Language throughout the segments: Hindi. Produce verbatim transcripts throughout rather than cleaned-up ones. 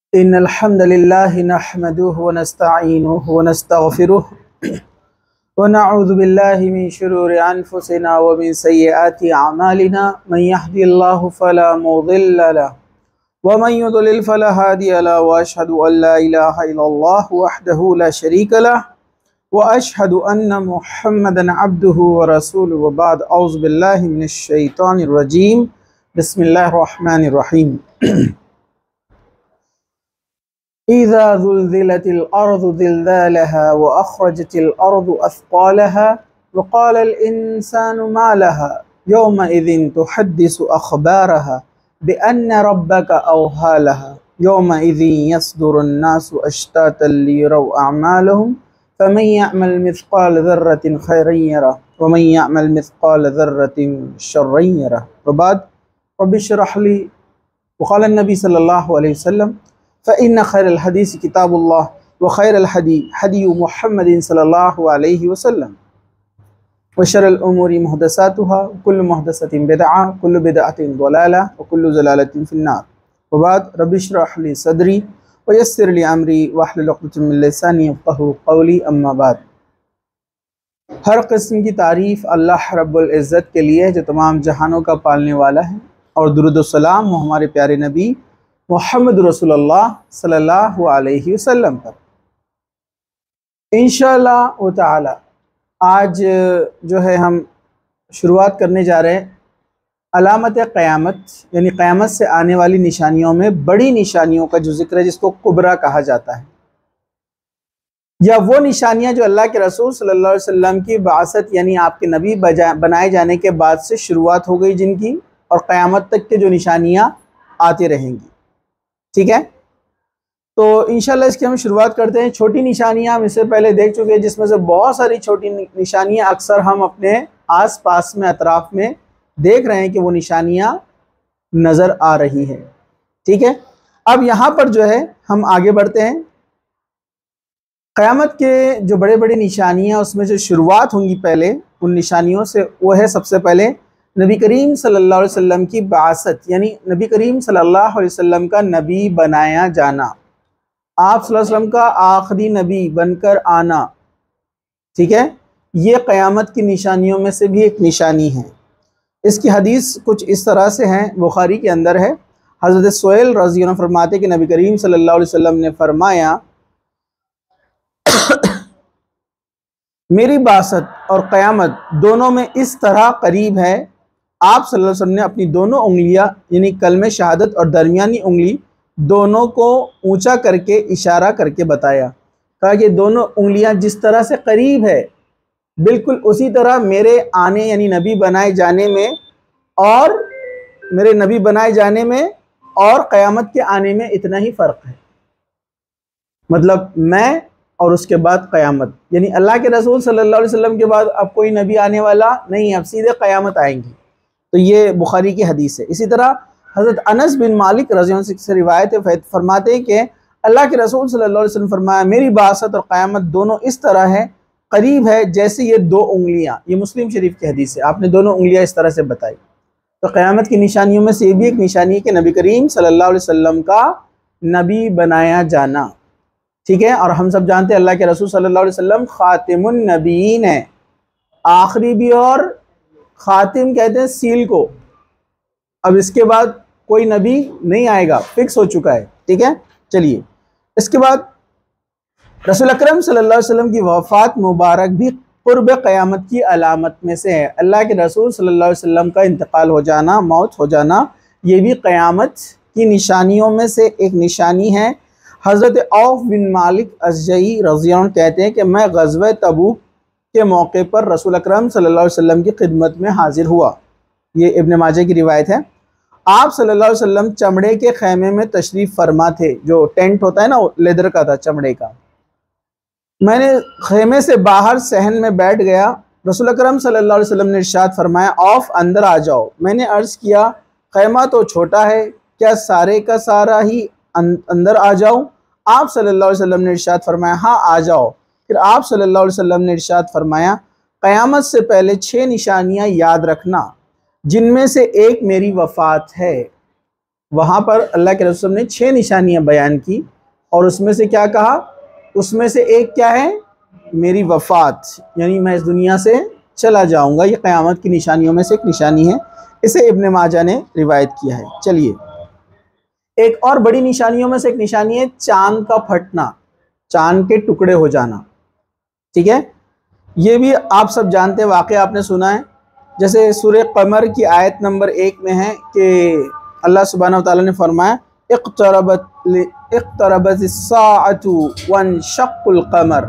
इन्नल हम्दलिल्लाहि नहमदुहु व नस्तईनुहु व नस्तगफिरुहु व नऊज़ु बिल्लाहि मिन शुरूरि अनफुसिना व मिन सय्यिआति अमालिना मन यहदिल्लाहु फला मुदिल्ल लहु व मन युद्लिल फला हादिय लहु व अशहदु अन ला इलाहा इल्लल्लाह वहदहु ला शरीका लहु व अशहदु अन्ना मुहम्मदन अब्दुहु व रसूलुहु व बाद औज़ु बिल्लाहि मिनश शैतानिर रजीम बिस्मिल्लाहिर रहमानिर रहीम। इज़ा ज़ुल्ज़िलतिल अर्ज़ु ज़िल्ज़ालहा व अख़रजतिल अर्ज़ु अथक़ालहा व क़ालल इंसानु मा लहा यौमइज़िन तुहद्दिसु अख़बारहा बिअन्न रब्बका अवहा लहा यौमइज़िन यस्दुरुन नासु अश्तातन लियरौ अअमालहुम फमन यअमल मिस्क़ाल ज़र्रतिन खैरन यरह व मन यअमल मिस्क़ाल ज़र्रतिन शर्रन यरह। व बाद रब्बि इश्रह ली व क़ाल नबी सल्लल्लाहु अलैहि वसल्लम फ़इन्न खैरल हदीस किताबुल्लाह व खैरल हदी हदी मुहम्मदिन सल्लल्लाहु अलैहि वसल्लम व शर्रल उमूरि मुहदसातुहा कुल्लु मुहदसतिन बिदअह कुल्लु बिदअतिन ज़लाला व कुल्लु ज़लालतिन फिन्नार। व बाद रब्बि इश्रह ली सदरी व यस्सिर ली अमरी वहलुल उक़दतम मिन लिसानी यफ़क़हू क़ौली अम्मा बाद। हर किस्म की तारीफ़ अल्लाह रब्बुल इज़्ज़त के लिए जो तमाम जहानों का पालने वाला है, और दुरूद व सलाम हमारे प्यारे नबी मोहम्मद रसूलुल्लाह सल्लल्लाहु अलैहि वसल्लम पर। इंशाअल्लाह व ताला आज जो है हम शुरुआत करने जा रहे हैं अलामत क़यामत, यानी क़यामत से आने वाली निशानियों में बड़ी निशानियों का जो जिक्र है, जिसको कुबरा कहा जाता है, या वो निशानियां जो अल्लाह के रसूल सल्लल्लाहु अलैहि वसल्लम की बासत यानी आपके नबी बनाए जाने के बाद से शुरुआत हो गई जिनकी, और क़यामत तक के जो निशानियां आती रहेंगी। ठीक है, तो इंशाल्लाह इसकी हम शुरुआत करते हैं। छोटी निशानियां हम इससे पहले देख चुके हैं, जिसमें से बहुत सारी छोटी निशानियां अक्सर हम अपने आस पास में अतराफ में देख रहे हैं कि वो निशानियां नज़र आ रही हैं। ठीक है, अब यहाँ पर जो है हम आगे बढ़ते हैं। क़यामत के जो बड़े बड़े निशानियां उसमें जो शुरुआत होंगी पहले उन निशानियों से, वो है सबसे पहले नबी करीम सल्लल्लाहु अलैहि वसल्लम की बासत, यानी नबी करीम सल्लल्लाहु अलैहि वसल्लम का नबी बनाया जाना, आप सल्लल्लाहु अलैहि वसल्लम का आखिरी नबी बनकर आना। ठीक है, ये क़यामत की निशानियों में से भी एक निशानी है। इसकी हदीस कुछ इस तरह से है, बुखारी के अंदर है। हज़रत सुहैल रज़ी अल्लाह अन्हु फरमाते कि नबी करीम सल्लल्लाहु अलैहि वसल्लम ने फरमाया, मेरी बासत और क़यामत दोनों में इस तरह करीब है, आप सल्लल्लाहु अलैहि वसल्लम ने अपनी दोनों उंगलियां यानी कलमे शहादत और दरमियानी उंगली दोनों को ऊंचा करके इशारा करके बताया, कहा कि दोनों उंगलियां जिस तरह से करीब है बिल्कुल उसी तरह मेरे आने यानी नबी बनाए जाने में और मेरे नबी बनाए जाने में और क़यामत के आने में इतना ही फ़र्क है। मतलब मैं और उसके बाद क़यामत, यानी अल्लाह के रसूल सल्लल्लाहु अलैहि वसल्लम के बाद अब कोई नबी आने वाला नहीं, अब सीधे क़यामत आएंगी। तो ये बुखारी की हदीस है। इसी तरह हज़रत अनस बिन मालिक रज़ी अल्लाह अन्हु से रिवायत है, फरमाते हैं कि अल्लाह के रसूल सल्लल्लाहु अलैहि वसल्लम फरमाया, मेरी बासत और क़यामत दोनों इस तरह है, करीब है जैसे ये दो उंगलियां। ये मुस्लिम शरीफ की हदीस है, आपने दोनों उंगलियां इस तरह से बताई। तो क़यामत की निशानियों में से ये भी एक निशानी है कि नबी करीम सल्लल्लाहु अलैहि वसल्लम का नबी बनाया जाना। ठीक है, और हम सब जानते हैं अल्लाह के रसूल सल्लल्लाहु अलैहि वसल्लम ख़ातिमुन नबीयीन है, आखिरी भी, और ख़ातिम कहते हैं सील को। अब इसके बाद कोई नबी नहीं आएगा, फिक्स हो चुका है। ठीक है, चलिए इसके बाद रसूल अकरम सल्लल्लाहु अलैहि वसल्लम की वफ़ात मुबारक भी क़ुर्ब क़यामत की अलामत में से है। अल्लाह के रसूल सल्लल्लाहु अलैहि वसल्लम का इंतकाल हो जाना, मौत हो जाना, ये भी क़यामत की निशानियों में से एक निशानी है। हज़रत औफ बिन मालिक अज़जई रज़ी अल्लाह अन्हु कहते हैं कि मैं ग़ज़वा तबूक के मौके पर रसूल अकरम सल्लल्लाहु अलैहि वसल्लम की खिदमत में हाजिर हुआ। ये इब्न माजा की रिवायत है। आप सल्लल्लाहु अलैहि वसल्लम चमड़े के खैमे में तशरीफ़ फरमा थे, जो टेंट होता है ना, लेदर का था, चमड़े का। मैंने खैमे से बाहर सहन में बैठ गया। रसूल अकरम सल्लल्लाहु अलैहि वसल्लम ने इरशाद फरमाया, औफ अंदर आ जाओ। मैंने अर्ज़ किया, खैमा तो छोटा है, क्या सारे का सारा ही अंदर आ जाऊं? आप सल्लल्लाहु अलैहि वसल्लम ने इरशाद फरमाया, हाँ आ जाओ। फिर आप सल्लल्लाहु अलैहि वसल्लम ने इरशाद फरमाया, क़यामत से पहले छह निशानियां याद रखना, जिनमें से एक मेरी वफ़ात है। वहाँ पर अल्लाह के रसूल ने छह निशानियाँ बयान की, और उसमें से क्या कहा, उसमें से एक क्या है, मेरी वफ़ात, यानी मैं इस दुनिया से चला जाऊँगा। ये क़यामत की निशानियों में से एक निशानी है, इसे इब्न माजा ने रिवायत किया है। चलिए, एक और बड़ी निशानियों में से एक निशानी है चाँद का फटना, चाँद के टुकड़े हो जाना। ठीक है, ये भी आप सब जानते हैं, वाक़या आपने सुना है। जैसे सूरह क़मर की आयत नंबर एक में है कि अल्लाह सुब्हानहू व तआला ने फरमाया, इक़्तरबत इक़्तरबतिस्साअतु वन्शक़्क़ुल क़मर,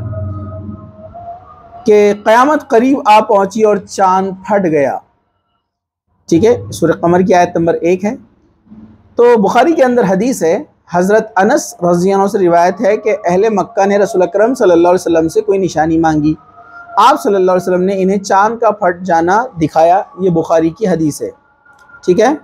कि क़यामत करीब आ पहुँची और चाँद फट गया। ठीक है, सूरह क़मर की आयत नंबर एक है। तो बुखारी के अंदर हदीस है, हज़रत अनस रज़ी अल्लाह से रिवायत है कि अहले मक्का ने रसूल अकरम सल्लल्लाहु अलैहि वसल्लम से कोई निशानी मांगी, आप सल्लल्लाहु अलैहि वसल्लम ने इन्हें चाँद का फट जाना दिखाया। ये बुखारी की हदीस है। ठीक है,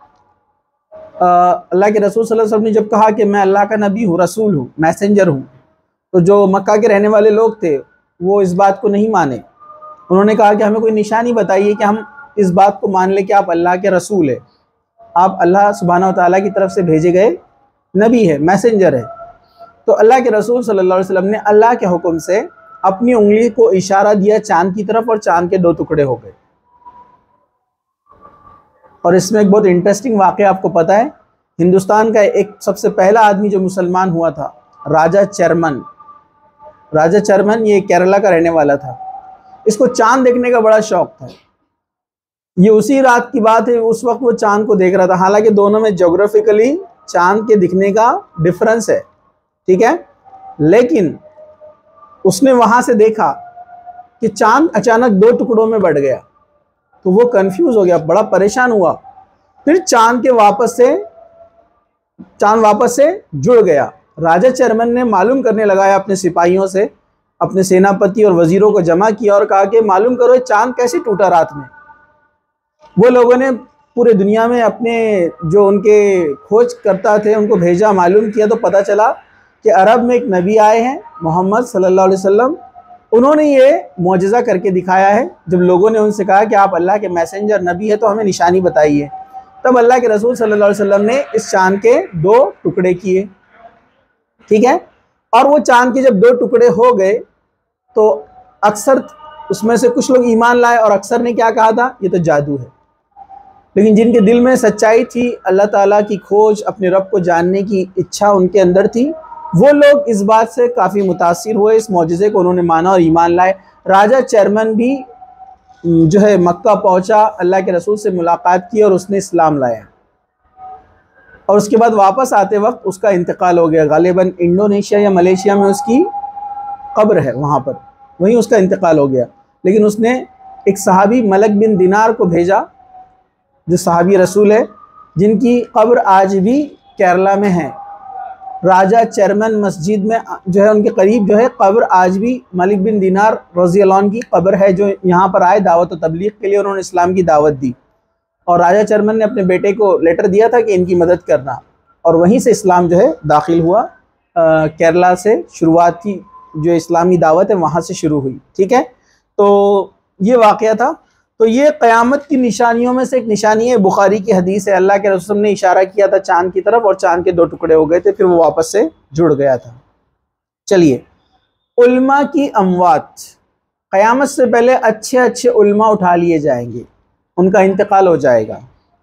अल्लाह के रसूल सल्लल्लाहु अलैहि वसल्लम ने जब कहा कि मैं अल्लाह का नबी हूँ, रसूल हूँ, मैसेंजर हूँ, तो जो मक्का के रहने वाले लोग थे वो इस बात को नहीं माने। उन्होंने कहा कि हमें कोई निशानी बताइए कि हम इस बात को मान ले कि आप अल्लाह के रसूल है, आप अल्लाह सुब्हानहू व तआला की तरफ से भेजे गए नबी है, मैसेंजर है। तो अल्लाह के रसूल सल्लल्लाहु अलैहि वसल्लम ने अल्लाह के हुक्म से अपनी उंगली को इशारा दिया चाँद की तरफ, और चाँद के दो टुकड़े हो गए। और इसमें एक बहुत इंटरेस्टिंग वाक़या आपको पता है, हिंदुस्तान का एक सबसे पहला आदमी जो मुसलमान हुआ था, राजा चरमन। राजा चरमन ये केरला का रहने वाला था। इसको चाँद देखने का बड़ा शौक था। ये उसी रात की बात है, उस वक्त वो चाँद को देख रहा था। हालांकि दोनों में ज्योग्राफिकली चाँद के दिखने का डिफरेंस है, ठीक है, लेकिन उसने वहाँ से देखा कि चाँद अचानक दो टुकड़ों में बढ़ गया। तो वो कंफ्यूज हो गया, बड़ा परेशान हुआ। फिर चाँद के वापस से चाँद वापस से जुड़ गया। राजा चरमन ने मालूम करने लगाया अपने सिपाहियों से, अपने सेनापति और वजीरों को जमा किया और कहा कि मालूम करो चाँद कैसे टूटा रात में। वो लोगों ने पूरे दुनिया में अपने जो उनके खोज करता थे उनको भेजा, मालूम किया, तो पता चला कि अरब में एक नबी आए हैं मोहम्मद सल्लल्लाहु अलैहि वसल्लम। उन्होंने ये मौजज़ा करके दिखाया है। जब लोगों ने उनसे कहा कि आप अल्लाह के मैसेंजर नबी है तो हमें निशानी बताइए, तब अल्लाह के रसूल सल्लल्लाहु अलैहि वसल्लम ने इस चाँद के दो टुकड़े किए। ठीक है, और वो चाँद के जब दो टुकड़े हो गए तो अक्सर उसमें से कुछ लोग ईमान लाए और अक्सर ने क्या कहा था, ये तो जादू है। लेकिन जिनके दिल में सच्चाई थी, अल्लाह ताला की खोज, अपने रब को जानने की इच्छा उनके अंदर थी, वो लोग इस बात से काफ़ी मुतासिर हुए, इस मौजज़े को उन्होंने माना और ईमान लाए। राजा चरमन भी जो है मक्का पहुंचा, अल्लाह के रसूल से मुलाकात की और उसने इस्लाम लाया। और उसके बाद वापस आते वक्त उसका इंतकाल हो गया। गालिबन इंडोनेशिया या मलेशिया में उसकी कब्र है, वहाँ पर वहीं उसका इंतकाल हो गया। लेकिन उसने एक सहाबी मलक बिन दिनार को भेजा, जो सहाबी रसूल है, जिनकी कब्र आज भी केरला में है। राजा चरमन मस्जिद में जो है उनके करीब जो है कब्र आज भी मलिक बिन दिनार रज़ी अल्लाह अन्हु की कब्र है, जो यहाँ पर आए दावत व तबलीग के लिए, उन्होंने इस्लाम की दावत दी। और राजा चरमन ने अपने बेटे को लेटर दिया था कि इनकी मदद करना, और वहीं से इस्लाम जो है दाखिल हुआ। आ, केरला से शुरुआती जो इस्लामी दावत है वहाँ से शुरू हुई। ठीक है, तो ये वाक़या था। तो ये क़यामत की निशानियों में से एक निशानी है, बुखारी की हदीस है। अल्लाह के रसूल ने इशारा किया था चाँद की तरफ और चाँद के दो टुकड़े हो गए थे, फिर वो वापस से जुड़ गया था। चलिए, उल्मा की अमवात, क़यामत से पहले अच्छे अच्छे उल्मा उठा लिए जाएंगे, उनका इंतकाल हो जाएगा।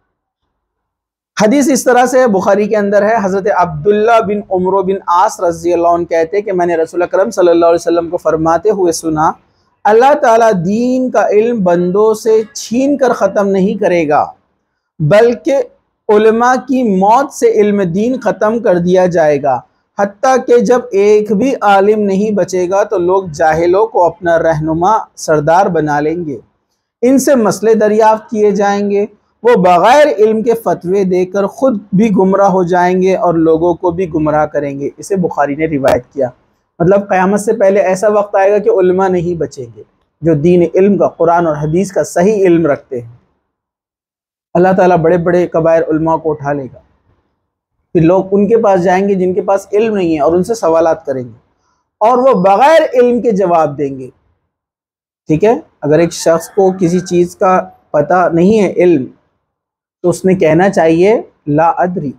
हदीस इस तरह से बुखारी के अंदर है, हज़रत अब्दुल्ला बिन उमर बिन आस रज़ी अल्लाह अन्हु कहते हैं कि मैंने रसूल अकरम सल्लल्लाहु अलैहि वसल्लम को फरमाते हुए सुना, अल्लाह ताला दीन का इल्म बंदों से छीन कर ख़त्म नहीं करेगा, बल्कि उलमा की मौत से इल्म दीन ख़त्म कर दिया जाएगा। हत्ता कि जब एक भी आलिम नहीं बचेगा तो लोग जाहिलों को अपना रहनुमा सरदार बना लेंगे, इनसे मसले दरियाफ्त किए जाएंगे, वो बग़ैर इल्म के फतवे देकर ख़ुद भी गुमराह हो जाएंगे और लोगों को भी गुमराह करेंगे। इसे बुखारी ने रिवायत किया। मतलब क़यामत से पहले ऐसा वक्त आएगा कि उलमा नहीं बचेंगे, जो दीन इल्म का, कुरान और हदीस का सही इल्म रखते हैं। अल्लाह ताला बड़े बड़े कबायर उलमा को उठा लेगा, फिर लोग उनके पास जाएंगे जिनके पास इल्म नहीं है और उनसे सवालात करेंगे और वो बग़ैर इल्म के जवाब देंगे। ठीक है, अगर एक शख्स को किसी चीज़ का पता नहीं है, इल्म, तो उसने कहना चाहिए ला अदरी,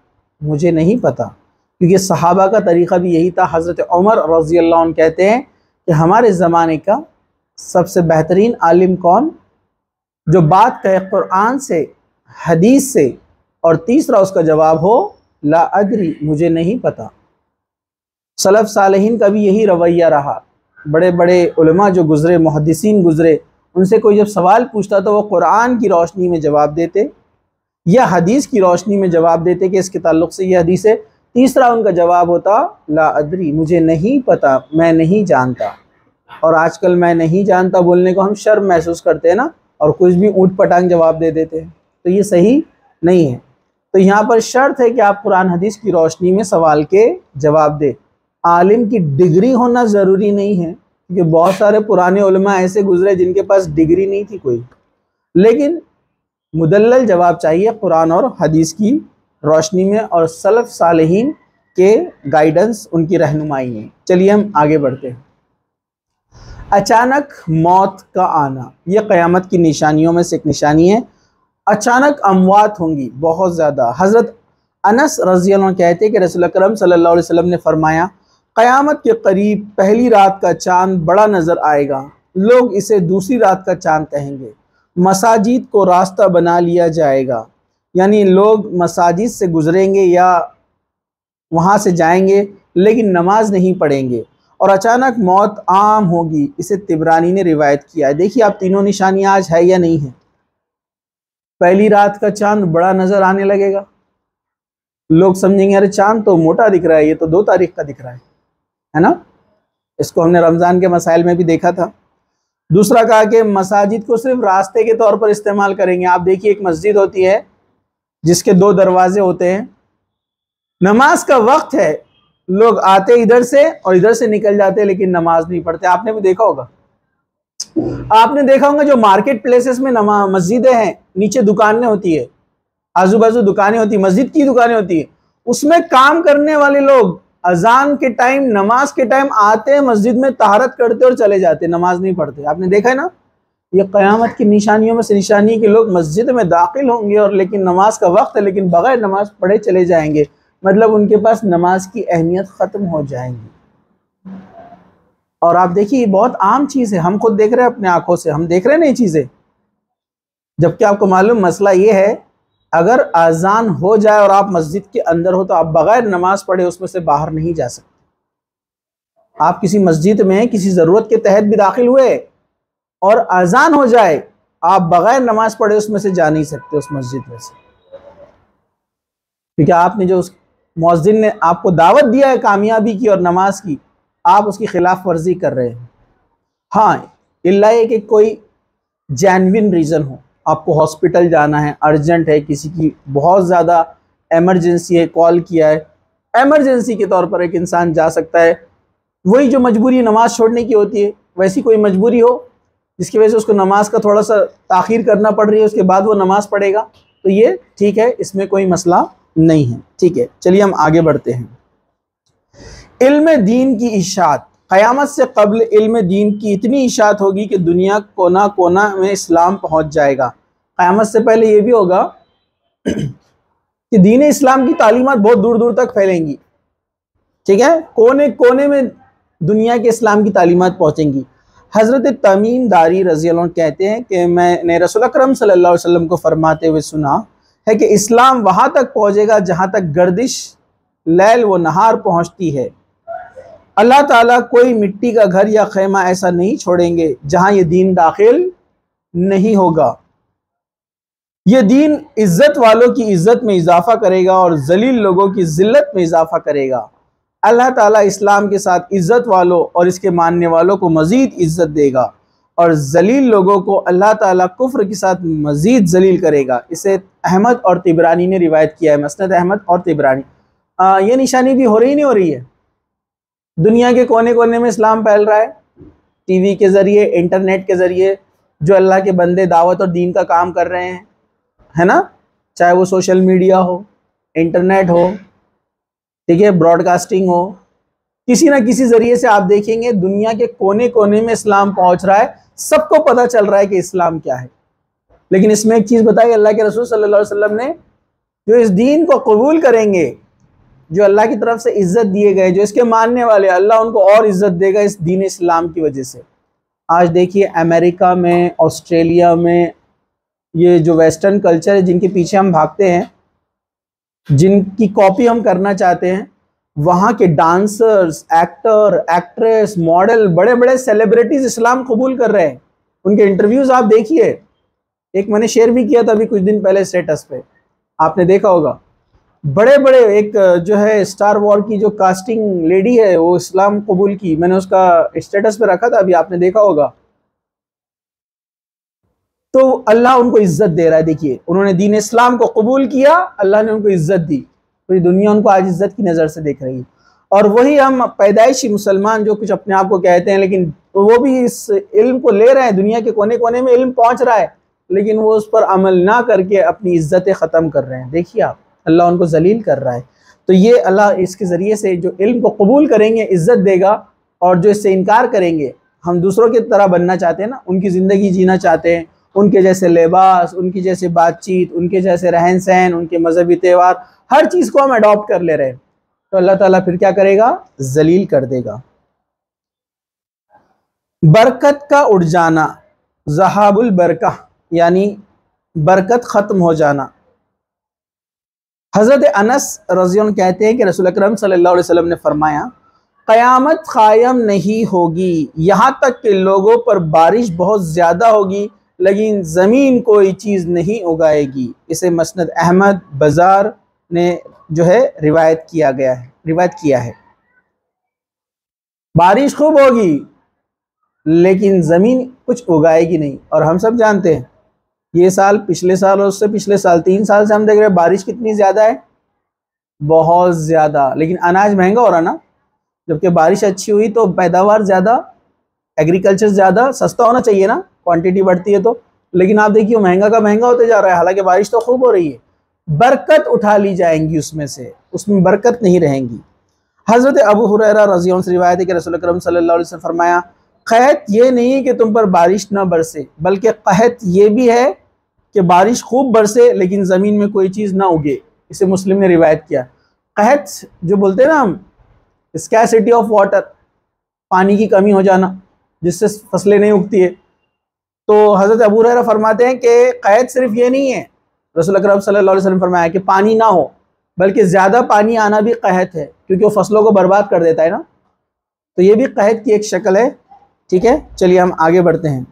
मुझे नहीं पता, क्योंकि सहाबा का तरीक़ा भी यही था। हज़रत उमर रज़ी अल्लाह अन्हु कहते हैं कि हमारे ज़माने का सबसे बेहतरीन आलिम कौन, जो बात कहे कुरान से, हदीस से, और तीसरा उसका जवाब हो ला अदरी, मुझे नहीं पता। सलफ़ सालेहीन का भी यही रवैया रहा। बड़े बड़े उलमा जो गुज़रे, मुहद्दिसीन गुज़रे, उनसे कोई जब सवाल पूछता तो वो कुरान की रोशनी में जवाब देते या हदीस की रोशनी में जवाब देते कि इसके ताल्लुक़ से ये हदीस है। तीसरा उनका जवाब होता ला अदरी, मुझे नहीं पता, मैं नहीं जानता। और आजकल मैं नहीं जानता बोलने को हम शर्म महसूस करते हैं ना, और कुछ भी ऊट पटांग जवाब दे देते हैं, तो ये सही नहीं है। तो यहाँ पर शर्त है कि आप कुरान हदीस की रोशनी में सवाल के जवाब दें। आलिम की डिग्री होना ज़रूरी नहीं है, क्योंकि बहुत सारे पुराने उलमा ऐसे गुजरे जिनके पास डिग्री नहीं थी कोई, लेकिन मुदल्लल जवाब चाहिए कुरान और हदीस की रोशनी में और सलफ़ सालेहीन के गाइडेंस, उनकी रहनुमाई में। चलिए हम आगे बढ़ते हैं। अचानक मौत का आना, यह क़यामत की निशानियों में से एक निशानी है। अचानक अमवात होंगी बहुत ज़्यादा। हज़रत अनस रज़ी अल्लाह अन्हु कहते हैं कि रसूल अकरम सल्लल्लाहु अलैहि वसल्लम ने फरमाया, क़यामत के करीब पहली रात का चाँद बड़ा नज़र आएगा, लोग इसे दूसरी रात का चाँद कहेंगे। मसाजिद को रास्ता बना लिया जाएगा, यानी लोग मसाजिद से गुज़रेंगे या वहाँ से जाएंगे लेकिन नमाज नहीं पढ़ेंगे। और अचानक मौत आम होगी, इसे तिबरानी ने रिवायत किया है। देखिए आप, तीनों निशानी आज है या नहीं है। पहली रात का चाँद बड़ा नज़र आने लगेगा, लोग समझेंगे अरे चाँद तो मोटा दिख रहा है, ये तो दो तारीख का दिख रहा है, है ना। इसको हमने रमज़ान के मसाइल में भी देखा था। दूसरा कहा कि मसाजिद को सिर्फ रास्ते के तौर पर इस्तेमाल करेंगे। आप देखिए एक मस्जिद होती है जिसके दो दरवाजे होते हैं, नमाज का वक्त है, लोग आते इधर से और इधर से निकल जाते, लेकिन नमाज नहीं पढ़ते। आपने भी देखा होगा, आपने देखा होगा जो मार्केट प्लेसेस में नमाज मस्जिदें हैं, नीचे दुकानें होती है, आजू बाजू दुकानें होती है, मस्जिद की दुकानें होती है, उसमें काम करने वाले लोग अजान के टाइम, नमाज के टाइम आते हैं मस्जिद में, तहारत करते और चले जाते, नमाज नहीं पढ़ते। आपने देखा है ना। ये क़यामत की निशानियों में से निशानी कि लोग मस्जिद में दाखिल होंगे और लेकिन नमाज का वक्त है, लेकिन बगैर नमाज पढ़े चले जाएंगे, मतलब उनके पास नमाज की अहमियत ख़त्म हो जाएंगी। और आप देखिए बहुत आम चीज़ है, हम खुद देख रहे हैं अपने आंखों से, हम देख रहे हैं ना ये चीज़ें। जबकि आपको मालूम मसला ये है, अगर अजान हो जाए और आप मस्जिद के अंदर हो तो आप बगैर नमाज पढ़े उसमें से बाहर नहीं जा सकते। आप किसी मस्जिद में किसी ज़रूरत के तहत भी दाखिल हुए और अजान हो जाए, आप बगैर नमाज पढ़े उसमें से जा नहीं सकते, उस मस्जिद में से, क्योंकि आपने जो उस मुअज्जिन ने आपको दावत दिया है कामयाबी की और नमाज की, आप उसकी खिलाफ वर्जी कर रहे हैं। हाँ, इल्ला ये कि कोई जेन्युइन रीज़न हो, आपको हॉस्पिटल जाना है, अर्जेंट है, किसी की बहुत ज़्यादा एमरजेंसी है, कॉल किया है, एमरजेंसी के तौर पर एक इंसान जा सकता है। वही जो मजबूरी नमाज छोड़ने की होती है, वैसी कोई मजबूरी हो जिसकी वजह से उसको नमाज का थोड़ा सा ताख़ीर करना पड़ रही है, उसके बाद वो नमाज पढ़ेगा, तो ये ठीक है, इसमें कोई मसला नहीं है। ठीक है, चलिए हम आगे बढ़ते हैं। इल्म दीन की इशाअत, क़यामत से कब्ल इल्म दीन की इतनी इशाअत होगी कि दुनिया कोना कोना में इस्लाम पहुंच जाएगा। क़यामत से पहले ये भी होगा कि दीन इस्लाम की तालीमात बहुत दूर दूर तक फैलेंगी। ठीक है, कोने कोने में दुनिया के इस्लाम की तालीमात पहुंचेंगी। हज़रत तमीम दारी रज़ी अल्लाह अन्हु कहते हैं कि मैंने रसूल अकरम सल्लल्लाहु अलैहि वसल्लम को फरमाते हुए सुना है कि इस्लाम वहाँ तक पहुँचेगा जहाँ तक गर्दिश लैल व नहार पहुँचती है। अल्लाह ताला कोई मिट्टी का घर या खैमा ऐसा नहीं छोड़ेंगे जहाँ ये दीन दाखिल नहीं होगा। ये दीन इज़्ज़त वालों की इज़्ज़त में इजाफ़ा करेगा और ज़लील लोगों की ज़िल्लत में इजाफ़ा करेगा। अल्लाह ताला इस्लाम के साथ इज़्ज़त वालों और इसके मानने वालों को मज़ीद इज़्ज़त देगा और ज़लील लोगों को अल्लाह ताला कुफ्र के साथ मज़ीद ज़लील करेगा। इसे अहमद और तिबरानी ने रिवायत किया है, मसनद अहमद और तिबरानी। आ, ये निशानी भी हो रही नहीं हो रही है, दुनिया के कोने कोने में इस्लाम फैल रहा है, टीवी के ज़रिए, इंटरनेट के ज़रिए जो अल्लाह के बंदे दावत और दीन का काम कर रहे हैं, है ना, चाहे वो सोशल मीडिया हो, इंटरनेट हो, ठीक है, ब्रॉडकास्टिंग हो, किसी ना किसी ज़रिए से आप देखेंगे दुनिया के कोने कोने में इस्लाम पहुंच रहा है, सबको पता चल रहा है कि इस्लाम क्या है। लेकिन इसमें एक चीज़ बताई, अल्लाह के रसूल सल्लल्लाहु अलैहि वसल्लम ने, जो इस दीन को कबूल करेंगे जो अल्लाह की तरफ से इज्जत दिए गए, जो इसके मानने वाले, अल्लाह उनको और इज्जत देगा इस दीन इस्लाम की वजह से। आज देखिए अमेरिका में, ऑस्ट्रेलिया में, ये जो वेस्टर्न कल्चर है जिनके पीछे हम भागते हैं, जिनकी कॉपी हम करना चाहते हैं, वहाँ के डांसर्स, एक्टर, एक्ट्रेस, मॉडल, बड़े बड़े सेलिब्रिटीज इस्लाम कबूल कर रहे हैं। उनके इंटरव्यूज आप देखिए, एक मैंने शेयर भी किया था अभी कुछ दिन पहले स्टेटस पे, आपने देखा होगा। बड़े बड़े, एक जो है स्टार वॉर की जो कास्टिंग लेडी है वो इस्लाम कबूल की, मैंने उसका स्टेटस पे रखा था, अभी आपने देखा होगा। तो अल्लाह उनको इज्जत दे रहा है। देखिए उन्होंने दीन इस्लाम को कबूल किया, अल्लाह ने उनको इज्जत दी, पूरी दुनिया उनको आज इज्जत की नज़र से देख रही है। और वही हम पैदाइशी मुसलमान जो कुछ अपने आप को कहते हैं, लेकिन वो भी इस इल्म को ले रहे हैं, दुनिया के कोने कोने में इल्म पहुंच रहा है, लेकिन वो उस पर अमल ना करके अपनी इज्जतें ख़त्म कर रहे हैं। देखिए आप, अल्लाह उनको जलील कर रहा है। तो ये अल्लाह इसके ज़रिए से जो इल्म को कबूल करेंगे इज्जत देगा, और जो इससे इनकार करेंगे, हम दूसरों की तरह बनना चाहते हैं ना, उनकी ज़िंदगी जीना चाहते हैं, उनके जैसे लिबास, उनकी जैसे बातचीत, उनके जैसे रहन सहन, उनके मजहबी त्यौहार, हर चीज़ को हम अडॉप्ट कर ले रहे हैं, तो अल्लाह ताला फिर क्या करेगा? जलील कर देगा। बरकत का उड़ जाना, ज़हाबुल बरका, यानी बरकत ख़त्म हो जाना। हज़रत अनस रज़ियल्लाहु अन्हु कहते हैं कि रसूल अकरम सल्लल्लाहु अलैहि वसल्लम ने फरमाया, क़यामत कायम नहीं होगी यहाँ तक कि लोगों पर बारिश बहुत ज़्यादा होगी, लेकिन ज़मीन कोई चीज़ नहीं उगाएगी। इसे मसनद अहमद बाज़ार ने जो है रिवायत किया गया है रिवायत किया है। बारिश खूब होगी लेकिन ज़मीन कुछ उगाएगी नहीं। और हम सब जानते हैं ये साल, पिछले साल और उससे पिछले साल, तीन साल से हम देख रहे हैं बारिश कितनी ज़्यादा है, बहुत ज़्यादा, लेकिन अनाज महंगा हो रहा ना। जबकि बारिश अच्छी हुई तो पैदावार ज़्यादा, एग्रीकल्चर ज़्यादा, सस्ता होना चाहिए ना, क्वांटिटी बढ़ती है तो, लेकिन आप देखिए महंगा का महंगा होते जा रहा है, हालांकि बारिश तो खूब हो रही है। बरकत उठा ली जाएंगी उसमें से, उसमें बरकत नहीं रहेंगी। हज़रत अबू हुरैरा रज़ियल्लाहु अन्हु से रिवायत है कि रसूल अकरम सल्लल्लाहु अलैहि वसल्लम फरमाया, क़हत ये नहीं कि तुम पर बारिश न बरसे, बल्कि क़हत ये भी है कि बारिश खूब बरसे लेकिन ज़मीन में कोई चीज़ ना उगे। इसे मुस्लिम ने रिवायत किया। क़हत जो बोलते हैं ना हम, स्कैरसिटी ऑफ वाटर, पानी की कमी हो जाना जिससे फसलें नहीं उगती है। तो हज़रत अबू हुरैरा फरमाते हैं कि क़हत सिर्फ ये नहीं है, रसूल अकरम सल्लल्लाहु अलैहि वसल्लम फरमाया कि पानी ना हो, बल्कि ज़्यादा पानी आना भी क़हत है, क्योंकि वो फसलों को बर्बाद कर देता है ना। तो ये भी क़हत की एक शक्ल है। ठीक है, चलिए हम आगे बढ़ते हैं।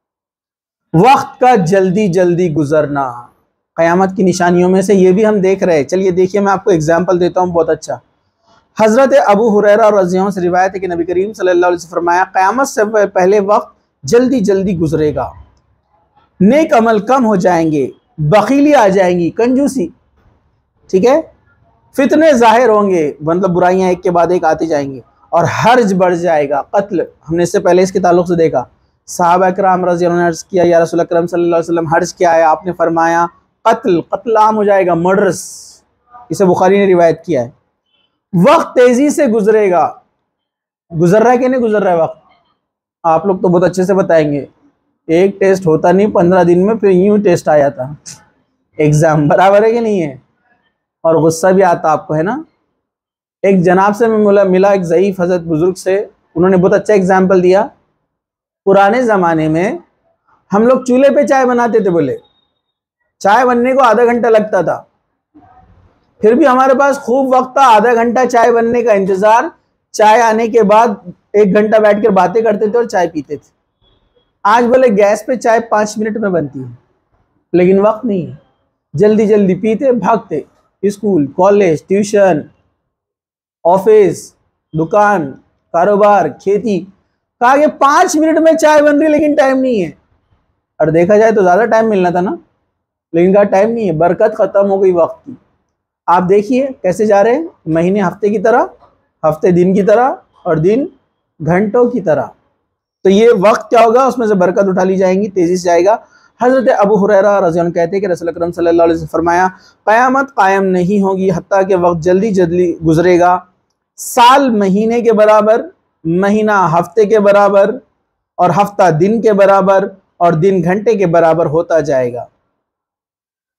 वक्त का जल्दी जल्दी गुजरना, क़यामत की निशानियों में से ये भी हम देख रहे हैं। चलिए देखिए, मैं आपको एग्जाम्पल देता हूँ बहुत अच्छा। हज़रत अबू हुरैरा रज़ियल्लाहु अन्हु से रिवायत है कि नबी करीम सल्लल्लाहु अलैहि वसल्लम फरमाया, क़यामत से पहले वक्त जल्दी जल्दी गुजरेगा, नेक अमल कम हो जाएंगे, बखीली आ जाएंगी, कंजूसी, ठीक है, फितने जाहिर होंगे, मतलब बुराइयां एक के बाद एक आती जाएंगी, और हर्ज बढ़ जाएगा, कत्ल। हमने इससे पहले इसके ताल्लुक से देखा, सहाबा किराम रज़ियल्लाहु अन्हुम ने अर्ज़ किया, या रसूल अकरम सल्लल्लाहु अलैहि वसल्लम हर्ज क्या है? आपने फरमाया कत्ल, कत्ल आम हो जाएगा, मर्डर्स। इसे बुखारी ने रिवायत किया है। वक्त तेजी से गुजरेगा, गुजर रहा है कि नहीं गुजर रहा है वक्त? आप लोग तो बहुत अच्छे से बताएंगे। एक टेस्ट होता नहीं पंद्रह दिन में, फिर यूं टेस्ट आ जाता एग्जाम, बराबर है कि नहीं है? और गुस्सा भी आता आपको, है ना। एक जनाब से मैं मिला मिला एक ज़ईफ़ हज़रत बुजुर्ग से, उन्होंने बहुत अच्छा एग्जाम्पल दिया। पुराने ज़माने में हम लोग चूल्हे पे चाय बनाते थे, बोले चाय बनने को आधा घंटा लगता था, फिर भी हमारे पास खूब वक्त था, आधा घंटा चाय बनने का इंतज़ार, चाय आने के बाद एक घंटा बैठ कर बातें करते थे और चाय पीते थे। आज बोले गैस पे चाय पाँच मिनट में बनती है, लेकिन वक्त नहीं है, जल्दी जल्दी पीते भागते, स्कूल, कॉलेज, ट्यूशन, ऑफिस, दुकान, कारोबार, खेती। कहा कि पाँच मिनट में चाय बन रही, लेकिन टाइम नहीं है। और देखा जाए तो ज़्यादा टाइम मिलना था ना, लेकिन कहा टाइम नहीं है, बरकत ख़त्म हो गई वक्त की। आप देखिए कैसे जा रहे हैं, महीने हफ्ते की तरह, हफ्ते दिन की तरह, और दिन घंटों की तरह। तो ये वक्त क्या होगा, उसमें से बरकत उठा ली जाएंगी, तेजी से जाएगा। हज़रत अबू हुरैरा रज़ियल्लाहु अन्हु कहते हैं कि रसूल अकरम सल्लल्लाहु अलैहि वसल्लम फरमाया, क़यामत कायम नहीं होगी हत्ता के वक्त जल्दी जल्दी गुजरेगा, साल महीने के बराबर, महीना हफ्ते के बराबर, और हफ्ता दिन के बराबर, और दिन घंटे के बराबर होता जाएगा।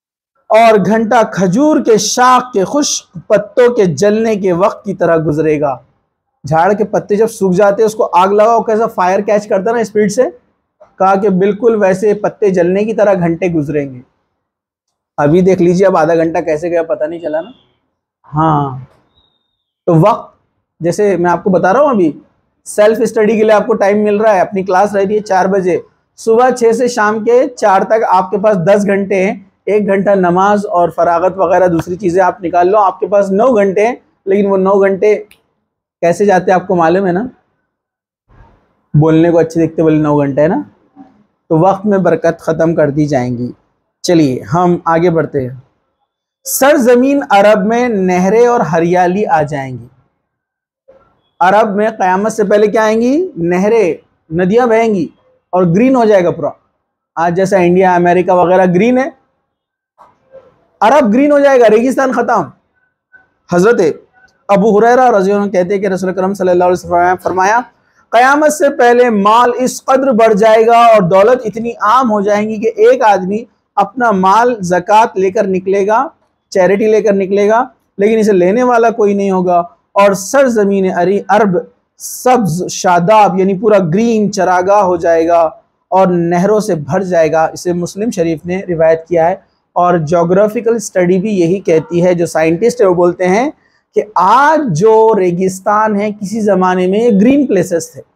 और घंटा खजूर के शाख के खुश्क पत्तों के जलने के वक्त की तरह गुजरेगा। झाड़ के पत्ते जब सूख जाते हैं उसको आग लगाओ, कैसा फायर कैच करता ना स्पीड से, कहा कि बिल्कुल वैसे पत्ते जलने की तरह घंटे गुजरेंगे। अभी देख लीजिए अब आधा घंटा कैसे गया पता नहीं चला ना। हाँ, तो वक्त जैसे मैं आपको बता रहा हूँ, अभी सेल्फ स्टडी के लिए आपको टाइम मिल रहा है, अपनी क्लास रहती है चार बजे, सुबह छः से शाम के चार तक आपके पास दस घंटे हैं। एक घंटा नमाज और फरागत वगैरह दूसरी चीज़ें आप निकाल लो, आपके पास नौ घंटे हैं। लेकिन वो नौ घंटे कैसे जाते हैं आपको मालूम है ना, बोलने को अच्छे दिखते बोले नौ घंटे है ना, तो वक्त में बरकत ख़त्म कर दी जाएंगी। चलिए हम आगे बढ़ते हैं। सरजमीन अरब में नहरें और हरियाली आ जाएंगी। अरब में क़यामत से पहले क्या आएंगी? नहरें, नदियां बहेंगी और ग्रीन हो जाएगा पूरा। आज जैसा इंडिया अमेरिका वगैरह ग्रीन है, अरब ग्रीन हो जाएगा, रेगिस्तान खत्म। हजरत अबू हुरैरा रज़ी अल्लाह अन्हु कहते हैं कि रसूल करीम सल्लल्लाहु अलैहि वसल्लम ने फरमाया, क़यामत से पहले माल इस कद्र बढ़ जाएगा और दौलत इतनी आम हो जाएंगी कि एक आदमी अपना माल ज़कात लेकर निकलेगा, चैरिटी लेकर निकलेगा, लेकिन इसे लेने वाला कोई नहीं होगा। और सरजमीन अरब सब्ज शादाब यानी पूरा ग्रीन चरागाह हो जाएगा और नहरों से भर जाएगा। इसे मुस्लिम शरीफ ने रिवायत किया है। और जोग्राफिकल स्टडी भी यही कहती है, जो साइंटिस्ट है वो बोलते हैं कि आज जो रेगिस्तान है किसी ज़माने में ये ग्रीन प्लेसेस थे,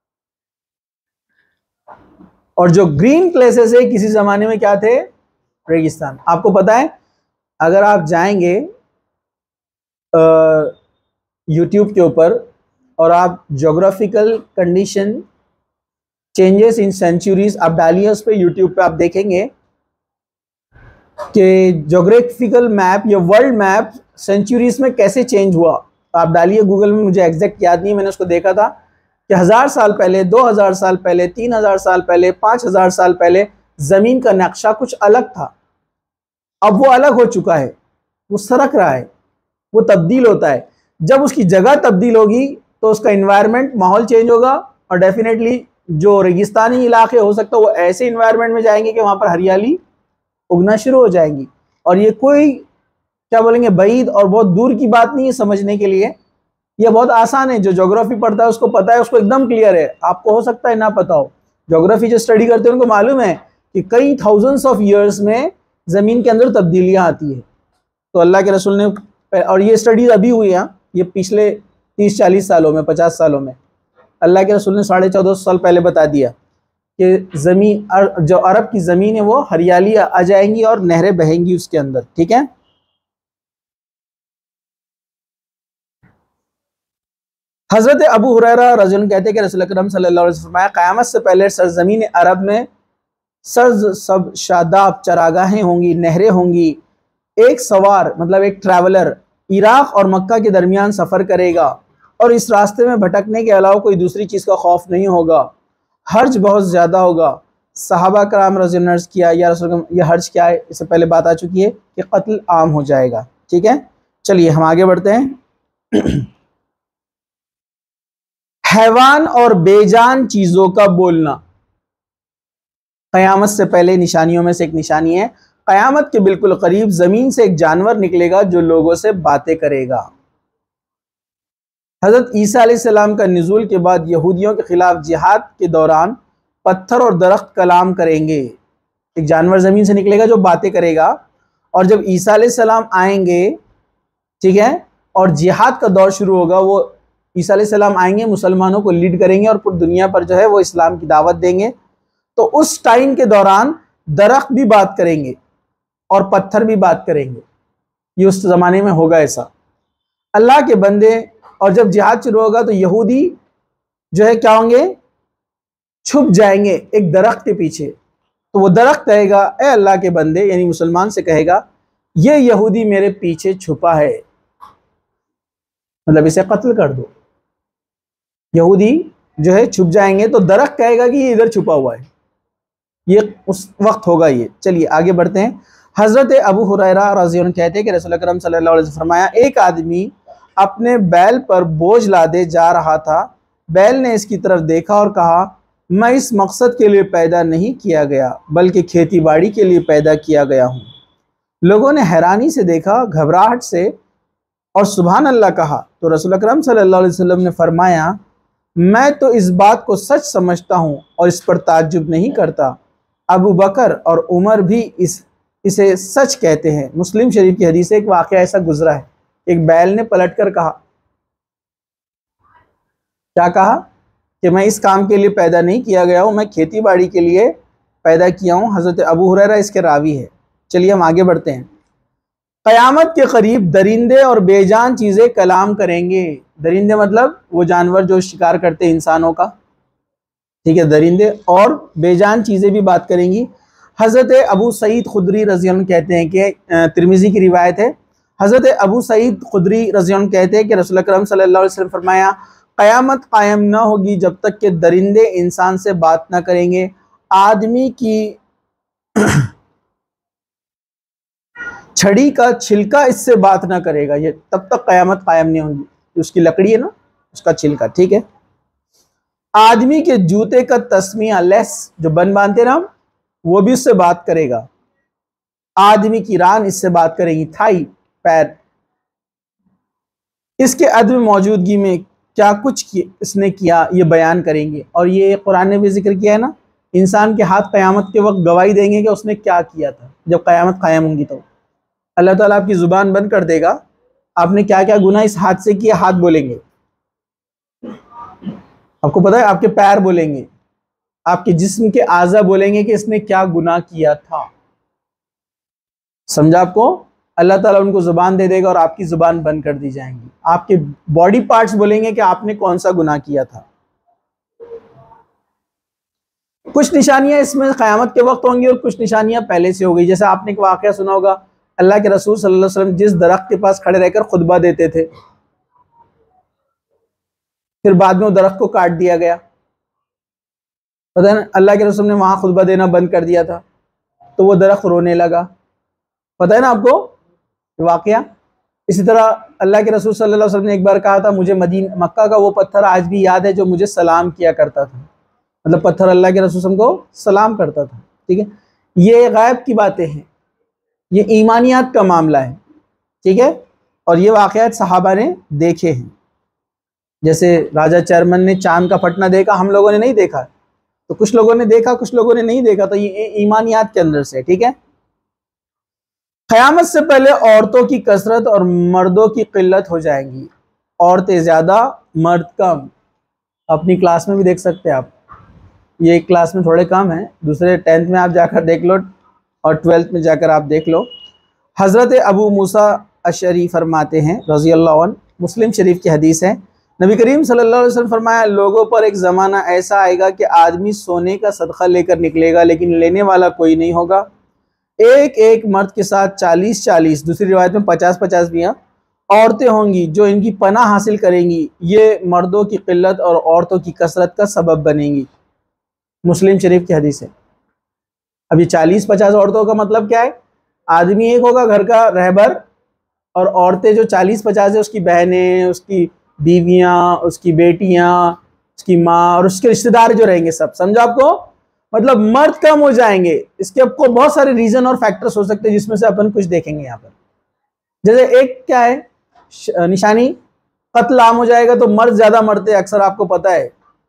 और जो ग्रीन प्लेसेस है किसी ज़माने में क्या थे? रेगिस्तान। आपको पता है, अगर आप जाएंगे यूट्यूब के ऊपर और आप geographical condition changes in centuries आप डालिए, उस पर यूट्यूब पे आप देखेंगे कि जोग्राफिकल मैप या वर्ल्ड मैप सेंचुरीज में कैसे चेंज हुआ। आप डालिए गूगल में, मुझे एग्जैक्ट याद नहीं है, मैंने उसको देखा था कि हज़ार साल पहले, दो हज़ार साल पहले, तीन हज़ार साल पहले, पाँच हज़ार साल पहले ज़मीन का नक्शा कुछ अलग था। अब वो अलग हो चुका है, वो सरक रहा है, वो तब्दील होता है। जब उसकी जगह तब्दील होगी तो उसका इन्वायरमेंट, माहौल चेंज होगा और डेफिनेटली जो रेगिस्तानी इलाके हो सकता है वो ऐसे इन्वायरमेंट में जाएंगे कि वहाँ पर हरियाली उगना शुरू हो जाएंगी। और ये कोई क्या बोलेंगे बईद और बहुत दूर की बात नहीं है समझने के लिए, ये बहुत आसान है। जो ज्योग्राफी पढ़ता है उसको पता है, उसको एकदम क्लियर है। आपको हो सकता है ना पता हो, ज्योग्राफी जो स्टडी करते हैं उनको मालूम है कि कई थाउजेंड्स ऑफ ईयर्स में ज़मीन के अंदर तब्दीलियाँ आती है। तो अल्लाह के रसूल ने, और ये स्टडीज अभी हुई है, ये पिछले तीस चालीस सालों में, पचास सालों में, अल्लाह के रसूल ने साढ़े चौदह सौ साल पहले बता दिया कि ज़मीन, जो अरब की ज़मीन है वो हरियाली आ जाएंगी और नहरें बहेंगी उसके अंदर। ठीक है, हज़रत अबू हुरैरा रज़ी अल्लाह कहते हैं कि रसूल अकरम सल्लल्लाहु अलैहि वसल्लम फरमाया, क़यामत से पहले सरज़मीन अरब में सर्ज सब शादाब चरागाहें होंगी, नहरें होंगी। एक सवार मतलब एक ट्रैवलर इराक़ और मक्का के दरमियान सफ़र करेगा और इस रास्ते में भटकने के अलावा कोई दूसरी चीज़ का खौफ नहीं होगा। हर्ज बहुत ज़्यादा होगा। सहाबा कराम रज़ी अल्लाह अन्हुम किया, या रसूल ये हर्ज क्या है, इससे पहले बात आ चुकी है कि कत्ल आम हो जाएगा। ठीक है, चलिए हम आगे बढ़ते हैं। हैवान और बेजान चीज़ों का बोलना क़यामत से पहले निशानियों में से एक निशानी है। क़यामत के बिल्कुल करीब ज़मीन से एक जानवर निकलेगा जो लोगों से बातें करेगा। हज़रत ईसा अलैहिस्सलाम का नुज़ूल के बाद यहूदियों के ख़िलाफ़ जिहाद के दौरान पत्थर और दरख्त कलाम करेंगे। एक जानवर ज़मीन से निकलेगा जो बातें करेगा। और जब ईसा अलैहिस्सलाम आएंगे, ठीक है, और जिहाद का दौर शुरू होगा, वो ईसा अलैहिस्सलाम आएंगे, मुसलमानों को लीड करेंगे और पूरी दुनिया पर जो है वो इस्लाम की दावत देंगे। तो उस टाइम के दौरान दरख्त भी बात करेंगे और पत्थर भी बात करेंगे। ये उस ज़माने में होगा ऐसा। अल्लाह के बंदे, और जब जिहाद शुरू होगा तो यहूदी जो है क्या होंगे, छुप जाएंगे एक दरख्त के पीछे। तो वो दरख्त कहेगा, ए अल्लाह के बंदे, यानी मुसलमान से कहेगा, ये यहूदी मेरे पीछे छुपा है, मतलब इसे कत्ल कर दो। यहूदी जो है छुप जाएंगे तो दरख्त कहेगा कि ये इधर छुपा हुआ है। ये उस वक्त होगा ये। चलिए आगे बढ़ते हैं। हज़रत अबू हुरैरा रज़ी अल्लाह अन्हु कहते हैं कि रसूल अकरम सल्लल्लाहु अलैहि वसल्लम फरमाया, एक आदमी अपने बैल पर बोझ लादे जा रहा था। बैल ने इसकी तरफ देखा और कहा, मैं इस मकसद के लिए पैदा नहीं किया गया बल्कि खेती बाड़ी के लिए पैदा किया गया हूँ। लोगों ने हैरानी से देखा, घबराहट से, और सुभान अल्लाह कहा। तो रसूल अकरम सल्लल्लाहु अलैहि वसल्लम ने फरमाया, मैं तो इस बात को सच समझता हूँ और इस पर ताज्जुब नहीं करता। अबू बकर और उमर भी इस इसे सच कहते हैं। मुस्लिम शरीफ की हदीस से एक वाक़या ऐसा गुजरा है। एक बैल ने पलटकर कहा, क्या कहा कि मैं इस काम के लिए पैदा नहीं किया गया हूँ, मैं खेती बाड़ी के लिए पैदा किया हूँ। हज़रत अबू हुरैरा इसके रावी है। चलिए हम आगे बढ़ते हैं। क़यामत के करीब दरिंदे और बेजान चीज़ें कलाम करेंगे। दरिंदे मतलब वो जानवर जो शिकार करते हैं इंसानों का, ठीक है, दरिंदे, और बेजान चीज़ें भी बात करेंगी। हज़रत अबू सईद खुदरी रज़ी अल्लाह अन्हु कहते हैं कि तिरमिज़ी की रिवायत है, हज़रत अबू सईद खुदरी रज़ी अल्लाह अन्हु कहते हैं कि रसूल अकरम सल्लल्लाहु अलैहि वसल्लम फरमाया, क़यामत कायम न होगी जब तक कि दरिंदे इंसान से बात ना करेंगे। आदमी की छड़ी का छिलका इससे बात ना करेगा, ये तब तक क़यामत कायम नहीं होगी। उसकी लकड़ी है ना, उसका छिलका, ठीक है। आदमी के जूते का तस्मिया, लेस जो बन बांधते ना, वो भी उससे बात करेगा। आदमी की रान इससे बात करेगी, थाई, पैर। इसके अदम मौजूदगी में क्या कुछ इसने किया ये बयान करेंगे। और ये कुरान ने भी जिक्र किया है ना, इंसान के हाथ क़यामत के वक्त गवाही देंगे कि उसने क्या किया था। जब क़यामत कायम होंगी तो अल्लाह ताला आपकी ज़ुबान बंद कर देगा, आपने क्या क्या गुनाह इस हाथ से किया, हाथ बोलेंगे। आपको पता है, आपके पैर बोलेंगे, आपके जिस्म के आज़ा बोलेंगे कि इसने क्या गुनाह किया था। समझा आपको? अल्लाह ताला उनको ज़ुबान दे देगा और आपकी ज़ुबान बंद कर दी जाएंगी। आपके बॉडी पार्ट्स बोलेंगे कि आपने कौन सा गुनाह किया था। कुछ निशानियां इसमें क़यामत के वक्त होंगी और कुछ निशानियां पहले से हो गई। जैसे आपने एक वाक़या सुना होगा, अल्लाह के रसूल सल्लल्लाहु अलैहि वसल्लम जिस दरख्त के पास खड़े रहकर खुतबा देते थे, फिर बाद में वो दरख्त को काट दिया गया। पता है ना, अल्लाह के रसूल ने वहां खुतबा देना बंद कर दिया था, तो वो दरख्त रोने लगा। पता है ना आपको वाक़या। इसी तरह अल्लाह के रसूल सल्लल्लाहु अलैहि वसल्लम ने एक बार कहा था, मुझे मदीना मक्का का वो पत्थर आज भी याद है जो मुझे सलाम किया करता था। मतलब पत्थर अल्लाह के रसूल को सलाम करता था, ठीक है। ये गायब की बातें हैं, ये ईमानियात का मामला है, ठीक है। और ये वाक़यात सहाबा ने देखे हैं। जैसे राजा चेयरमैन ने चांद का फटना देखा, हम लोगों ने नहीं देखा, तो कुछ लोगों ने देखा, कुछ लोगों ने नहीं देखा, तो ये ईमानियात के अंदर से, ठीक है। क़यामत से पहले औरतों की कसरत और मर्दों की किल्लत हो जाएंगी। औरतें ज़्यादा, मर्द कम। अपनी क्लास में भी देख सकते हैं आप, ये एक क्लास में थोड़े कम हैं, दूसरे टेंथ में आप जाकर देख लो और ट्वेल्थ में जाकर आप देख लो। हज़रत अबू मूसा अशरी फरमाते हैं रज़ी अल्लाह अन्हु, मुस्लिम शरीफ की हदीस है, नबी करीम सल्लल्लाहु अलैहि वसल्लम फरमाया, लोगों पर एक ज़माना ऐसा आएगा कि आदमी सोने का सदका लेकर निकलेगा लेकिन लेने वाला कोई नहीं होगा। एक एक मर्द के साथ चालीस चालीस, दूसरी रिवायत में पचास पचास भी हैं, औरतें होंगी जो इनकी पनाह हासिल करेंगी। ये मर्दों की किल्लत और औरतों की कसरत का सबब बनेंगी। मुस्लिम शरीफ की हदीस है। अब ये चालीस पचास औरतों का मतलब क्या है? आदमी एक होगा घर का रहबर, और औरतें जो चालीस पचास है उसकी बहनें, उसकी बीवियाँ, उसकी बेटियाँ, उसकी माँ और उसके रिश्तेदार जो रहेंगे सब। समझो आपको? मतलब मर्द कम हो जाएंगे। इसके आपको बहुत सारे रीज़न और फैक्टर्स हो सकते हैं जिसमें से अपन कुछ देखेंगे यहाँ पर। जैसे एक क्या है निशानी, कत्ल आम हो जाएगा तो मर्द ज़्यादा मरते हैं, अक्सर आपको पता है।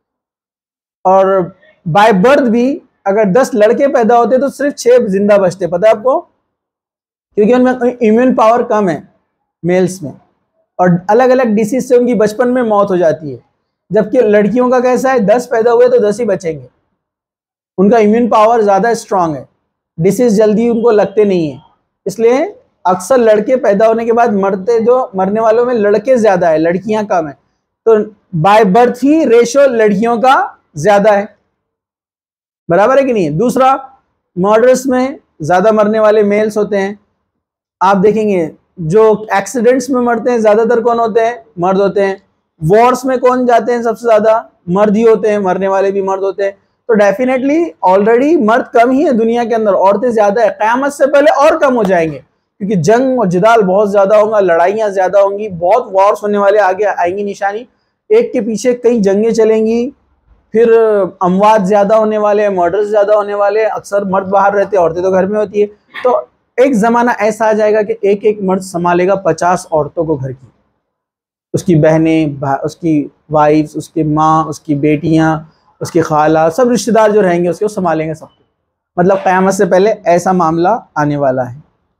और बाय बर्थ भी अगर दस लड़के पैदा होते तो सिर्फ छह जिंदा बचते, पता है आपको? क्योंकि उनमें इम्यून पावर कम है मेल्स में, और अलग अलग डिसीज से उनकी बचपन में मौत हो जाती है। जबकि लड़कियों का कैसा है, दस पैदा हुए तो दस ही बचेंगे, उनका इम्यून पावर ज़्यादा स्ट्रांग है, डिसीज जल्दी उनको लगते नहीं है। इसलिए अक्सर लड़के पैदा होने के बाद मरते, जो मरने वालों में लड़के ज़्यादा है, लड़कियां कम है। तो बाय बर्थ ही रेशो लड़कियों का ज़्यादा है, बराबर है कि नहीं? दूसरा, मर्डर्स में ज़्यादा मरने वाले मेल्स होते हैं। आप देखेंगे जो एक्सीडेंट्स में मरते हैं ज़्यादातर कौन होते हैं? मर्द होते हैं। वॉर्स में कौन जाते हैं? सबसे ज़्यादा मर्द ही होते हैं, मरने वाले भी मर्द होते हैं। तो डेफिनेटली ऑलरेडी मर्द कम ही है दुनिया के अंदर, औरतें ज़्यादा है। क़यामत से पहले और कम हो जाएंगे, क्योंकि जंग और जिदाल बहुत ज़्यादा होगा, लड़ाइयाँ ज़्यादा होंगी, बहुत वॉर्स होने वाले आगे आएंगी। निशानी, एक के पीछे कई जंगें चलेंगी, फिर अमवात ज़्यादा होने वाले हैं, मर्डर्स ज़्यादा होने वाले हैं। अक्सर मर्द बाहर रहते हैं, औरतें तो घर में होती है। तो एक ज़माना ऐसा आ जाएगा कि एक एक मर्द संभालेगा पचास औरतों को घर की, उसकी बहनें, उसकी वाइफ्स, उसकी माँ, उसकी बेटियाँ, उसकी खाला, सब रिश्तेदार जो रहेंगे उसको संभालेंगे सबको। मतलब क़यामत से पहले ऐसा मामला आने वाला है।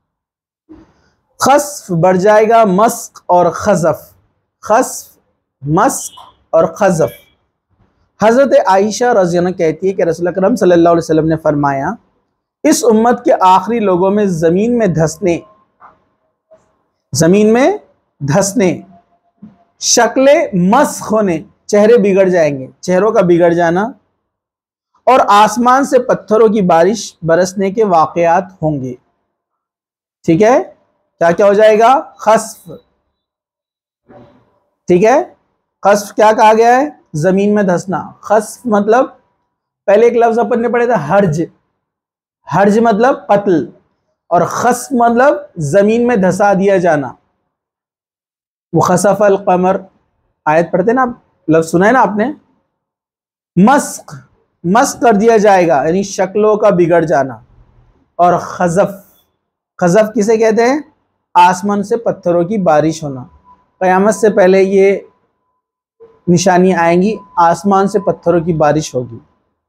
खस्फ बढ़ जाएगा, मस्क और खज़फ। खस्फ, मस्क और खज़फ। हज़रत आयशा रज़ी अल्लाह कहती है कि रसूल अकरम सल्लल्लाहु अलैहि वसल्लम ने फरमाया, इस उम्मत के आखिरी लोगों में ज़मीन में धंसने ज़मीन में धंसने शक्लें मस्ख होने, चेहरे बिगड़ जाएंगे, चेहरों का बिगड़ जाना, और आसमान से पत्थरों की बारिश बरसने के वाक़यात होंगे। ठीक है, क्या क्या हो जाएगा? खस्फ। ठीक है, खस्फ क्या कहा गया है? जमीन में धंसना। खस्फ मतलब, पहले एक लफ्ज अपन ने पढ़े था हर्ज, हर्ज मतलब कत्ल, और खस्फ मतलब जमीन में धंसा दिया जाना। वो खसफल कमर आयत पढ़ते ना आप, लफ्ज सुना है ना आपने। मस्क, मस्क कर दिया जाएगा यानी शक्लों का बिगड़ जाना। और खजफ, खजफ किसे कहते हैं? आसमान से पत्थरों की बारिश होना। क़यामत से पहले ये निशानी आएंगी, आसमान से पत्थरों की बारिश होगी।